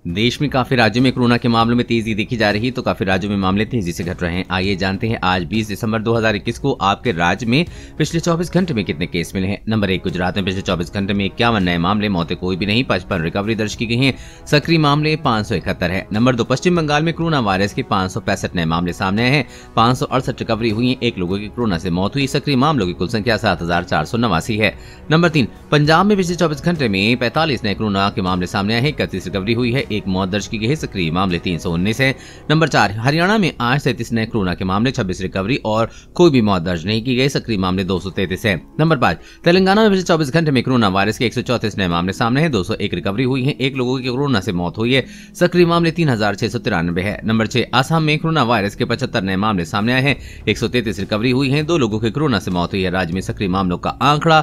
देश में काफी राज्यों में कोरोना के मामलों में तेजी देखी जा रही है, तो काफी राज्यों में मामले तेजी से घट रहे हैं। आइए जानते हैं आज 20 दिसंबर 2021 को आपके राज्य में पिछले 24 घंटे में कितने केस मिले हैं। नंबर 1, गुजरात में पिछले 24 घंटे में 51 नए मामले, मौतें कोई भी नहीं, 55 रिकवरी दर्ज की गई हैं, सक्रिय मामले 571 है। नंबर 2, पश्चिम बंगाल में कोरोना वायरस के 565 नए मामले सामने आए हैं, 568 रिकवरी हुई है, 1 लोगों की कोरोना से मौत हुई, सक्रिय मामलों की कुल संख्या 7489 है। नंबर 3, पंजाब में पिछले 24 घंटे में 45 नए कोरोना के मामले सामने आए हैं, 31 रिकवरी हुई है, 1 मौत दर्ज की गई है, सक्रिय मामले 319 है। नंबर 4, हरियाणा में आज 33 नए कोरोना के मामले, 26 रिकवरी और कोई भी मौत दर्ज नहीं की गई, सक्रिय मामले 233 है। नंबर 5, तेलंगाना में पिछले 24 घंटे में कोरोना वायरस के 134 नए मामले सामने हैं, 201 रिकवरी हुई है, 1 लोगों की कोरोना से मौत हुई है, सक्रिय मामले 3693 है। नंबर 6, असम में कोरोना वायरस के 75 नए मामले सामने आए हैं, 133 रिकवरी हुई है, 2 लोगों की कोरोना से मौत हुई है, राज्य में सक्रिय मामलों का आंकड़ा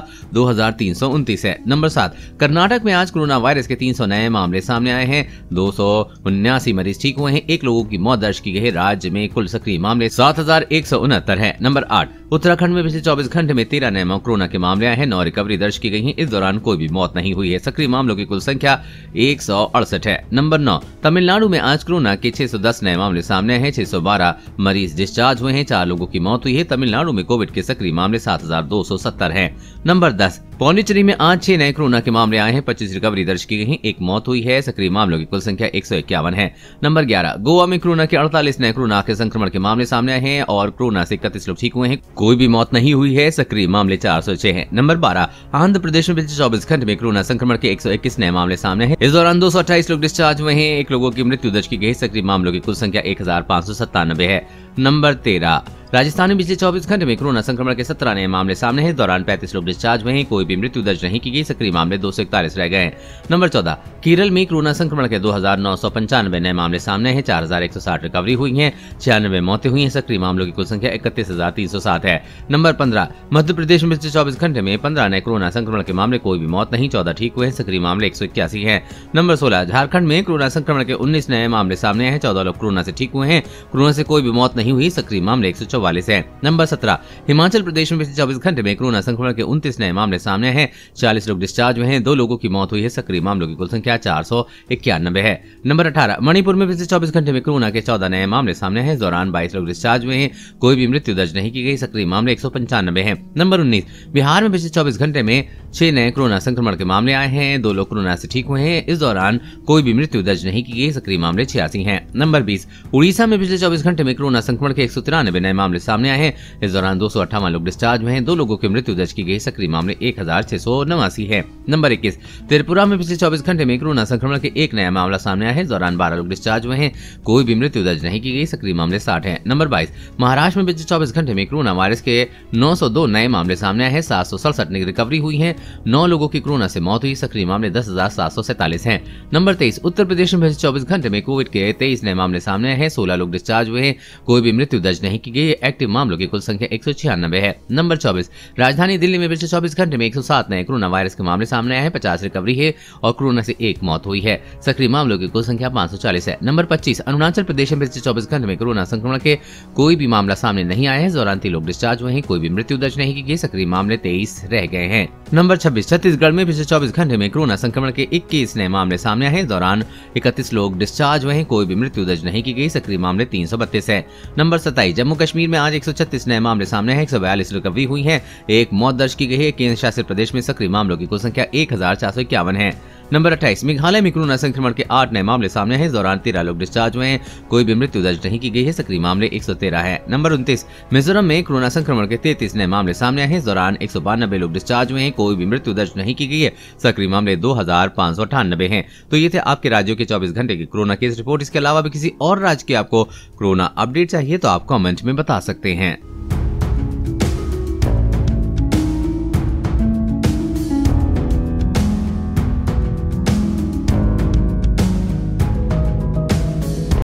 2329 है। नंबर 7, कर्नाटक में आज कोरोना वायरस के 300 नए मामले सामने आए हैं, 279 मरीज ठीक हुए हैं, 1 लोगों की मौत दर्ज की गई है, राज्य में कुल सक्रिय मामले 7169 है। नंबर 8, उत्तराखंड में पिछले 24 घंटे में 13 नए कोरोना के मामले आए हैं, 9 रिकवरी दर्ज की गई है, इस दौरान कोई भी मौत नहीं हुई है, सक्रिय मामलों की कुल संख्या 168 है। नंबर 9, तमिलनाडु में आज कोरोना के 610 नए मामले सामने हैं, 612 मरीज डिस्चार्ज हुए हैं, 4 लोगों की मौत हुई है, तमिलनाडु में कोविड के सक्रिय मामले 7270 हैं। नंबर 10, पौंडीचेरी में आज 6 नए कोरोना के मामले आए हैं, 25 रिकवरी दर्ज की गई है, 1 मौत हुई है, सक्रिय मामलों की कुल संख्या 151 है। नंबर 11, गोवा में कोरोना के 48 नए कोरोना के संक्रमण के मामले सामने आए हैं और कोरोना से 31 लोग ठीक हुए हैं, कोई भी मौत नहीं हुई है, सक्रिय मामले 406 हैं। नंबर 12, आंध्र प्रदेश में पिछले 24 घंटे में कोरोना संक्रमण के 121 नए मामले सामने हैं, इस दौरान 228 लोग डिस्चार्ज हुए हैं, 1 लोगों की मृत्यु दर्ज की गई, सक्रिय मामलों की कुल संख्या 1597 है। नंबर 13, राजस्थान में पिछले 24 घंटे में कोरोना संक्रमण के 17 नए मामले सामने हैं, इस दौरान 35 लोग डिस्चार्ज हुए हैं, कोई भी मृत्यु दर्ज नहीं की गई, सक्रिय मामले 241 रह गए हैं। नंबर 14, केरल में कोरोना संक्रमण के 2995 नए मामले सामने हैं, 4160 रिकवरी हुई है, 96 मौतें हुई हैं, सक्रिय मामलों की कुल संख्या 31307 है। नंबर 15, मध्य प्रदेश में पिछले 24 घंटे में 15 नए कोरोना संक्रमण के मामले, कोई भी मौत नहीं, 14 ठीक हुए हैं, सक्रिय मामले 181 है। नंबर 16, झारखंड में कोरोना संक्रमण के 19 नए मामले सामने हैं, 14 लोग कोरोना से ठीक हुए हैं, कोरोना से कोई भी मौत नहीं हुई, सक्रिय मामले 144 है। नंबर 17, हिमाचल प्रदेश में पिछले 24 घंटे में कोरोना संक्रमण के 29 नए मामले सामने हैं, 40 लोग डिस्चार्ज हुए हैं, 2 लोगों की मौत हुई है, सक्रिय मामलों की कुल संख्या 491 है। नंबर 18, मणिपुर में पिछले 24 घंटे में कोरोना के 14 नए मामले सामने हैं, इस दौरान 22 लोग डिस्चार्ज हुए हैं, कोई भी मृत्यु दर्ज नहीं की गई, सक्रिय मामले 195 है। नंबर 19, बिहार में पिछले 24 घंटे में 6 नए कोरोना संक्रमण के मामले आए हैं, 2 लोग कोरोना से ठीक हुए हैं, इस दौरान कोई भी मृत्यु दर्ज नहीं की गई, सक्रिय मामले 86 हैं। नंबर 20, उड़ीसा में पिछले 24 घंटे में कोरोना संक्रमण के 193 नए मामले सामने आए हैं, इस दौरान 258 लोग डिस्चार्ज हुए हैं, 2 लोगों की मृत्यु दर्ज की गई, सक्रिय मामले 1689 है। नंबर 21, त्रिपुरा में पिछले 24 घंटे में कोरोना संक्रमण के 1 नया मामला सामने आया है, इस दौरान 12 लोग डिस्चार्ज हुए हैं, कोई भी मृत्यु दर्ज नहीं की गई, सक्रिय मामले 60 है। नंबर 22, महाराष्ट्र में पिछले 24 घंटे में कोरोना वायरस के 902 नए मामले सामने आए हैं, 767 की रिकवरी हुई है, 9 लोगों की कोरोना से मौत हुई, सक्रिय मामले 10,747 हैं। नंबर 23, उत्तर प्रदेश में पिछले 24 घंटे में कोविड के 23 नए मामले सामने आए हैं, 16 लोग डिस्चार्ज हुए हैं, कोई भी मृत्यु दर्ज नहीं की गई, एक्टिव मामलों की कुल संख्या 196 है। नंबर 24, राजधानी दिल्ली में पिछले 24 घंटे में 107 नए कोरोना वायरस के मामले सामने आए हैं, 50 रिकवरी है और कोरोना से 1 मौत हुई है, सक्रिय मामलों की कुल संख्या 540 है। नंबर 25, अरुणाचल प्रदेश में पिछले 24 घंटे में कोरोना संक्रमण के कोई भी मामला सामने नहीं आया है, इस दौरान 3 लोग डिस्चार्ज हुए हैं, कोई भी मृत्यु दर्ज नहीं की गई, सक्रिय मामले 23 रह गए हैं। नंबर 26, छत्तीसगढ़ में पिछले 24 घंटे में कोरोना संक्रमण के 21 नए मामले सामने आए हैं, इस दौरान 31 लोग डिस्चार्ज हुए हैं, कोई भी मृत्यु दर्ज नहीं की गई, सक्रिय मामले 332 है। नंबर 27, जम्मू कश्मीर में आज 136 नए मामले सामने हैं, 142 रिकवरी हुई है, 1 मौत दर्ज की गई है, केंद्र शासित प्रदेश में सक्रिय मामलों की कुल संख्या 1451 है। नंबर 28, मेघालय में कोरोना संक्रमण के 8 नए मामले सामने हैं, इस दौरान 13 लोग डिस्चार्ज हुए हैं, कोई भी मृत्यु दर्ज नहीं की गई है, सक्रिय मामले 113 है। नंबर 29, मिजोरम में कोरोना संक्रमण के 33 नए मामले सामने आए हैं, इस दौरान 192 लोग डिस्चार्ज हुए हैं, कोई भी मृत्यु दर्ज नहीं की गई है, सक्रिय मामले 2598 हैं। तो ये थे आपके राज्यों के 24 घंटे की कोरोना केस रिपोर्ट। इसके अलावा भी किसी और राज्य की आपको कोरोना अपडेट चाहिए तो आप कमेंट में बता सकते हैं।